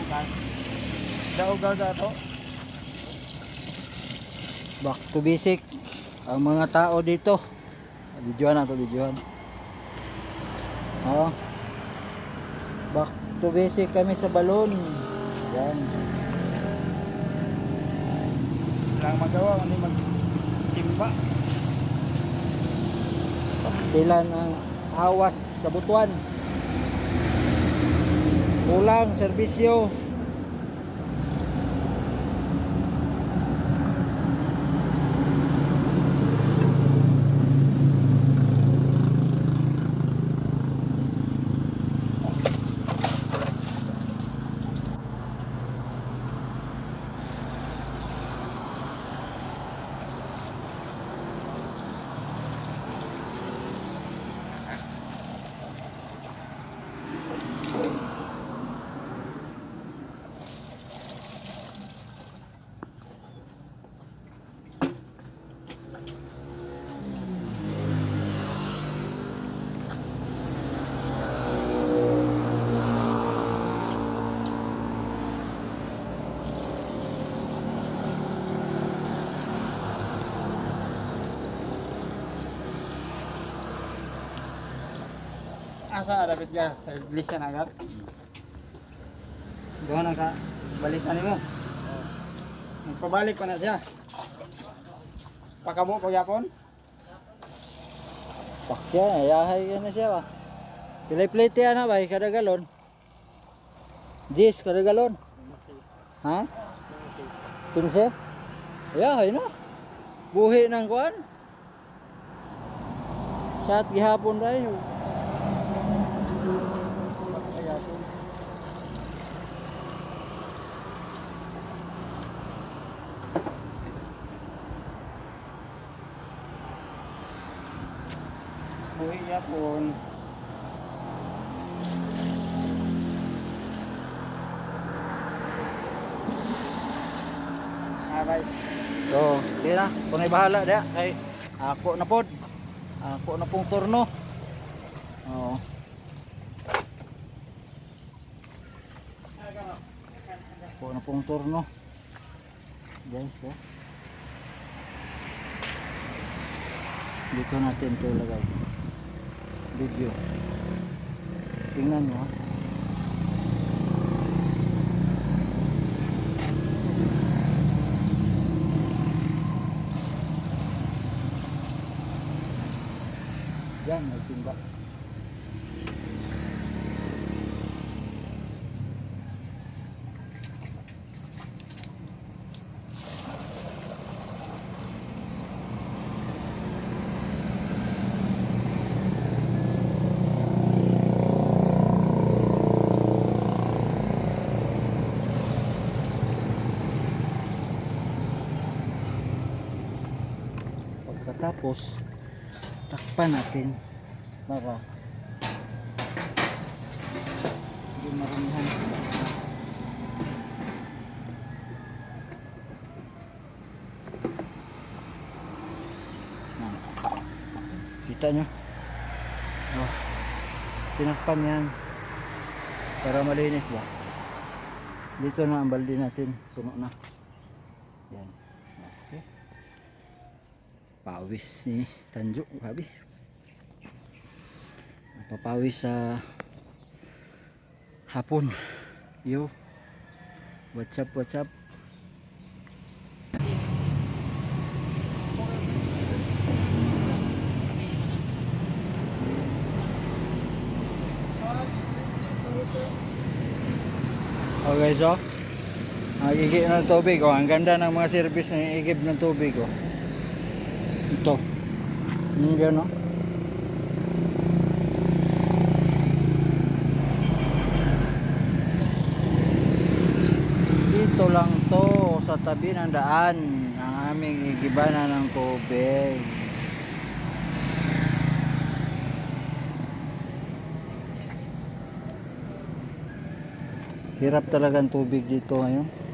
Daugaw dato. Back to basic ang mga tao dito. Videohan na to, videohan. Oh. Back to basic kami sa balon. Yan. Lang magawa kundi magtimba. Pastilan ang awas sa butuan. Kulang serbisyo. Asa dapat ka sa iglesia na agad? Doon na ka balik na nimo. Magpabalik ko na siya. Pakabo pagyapon. Pakya, ayahay yan na siya ba. Pilay-plate yan na ba, kada galon. Jis, kada galon. Ha? 15? Ayahay na. Buhi ng kuan. Saat gihapon tayo. Buhi yapon. Bye. So, di na. Kung ay bahala dia kay ako na pod. Ako na pong turno. Oo. Ako na pong turno. Guys, oh. Dito natin ito lagay. Video. Tingnan nyo. Yan, may timba. Pagkatapos takpan natin para hindi maramihan. Kita nyo, oh, tinakpan yan para malinis ba. Dito na ang balde natin, puno na yan. Okay. Pawis ni Tanjo, grabe. Papawis sa hapon. Yo, what's up, what's up? Okay, so igib ng tubig, oh. Ang ganda ng mga service ng igib ng tubig, oh. Ito yan, oh. Dito lang to sa tabi ng daan ang aming igibanan ng tubig. Hirap talaga ang tubig dito ngayon.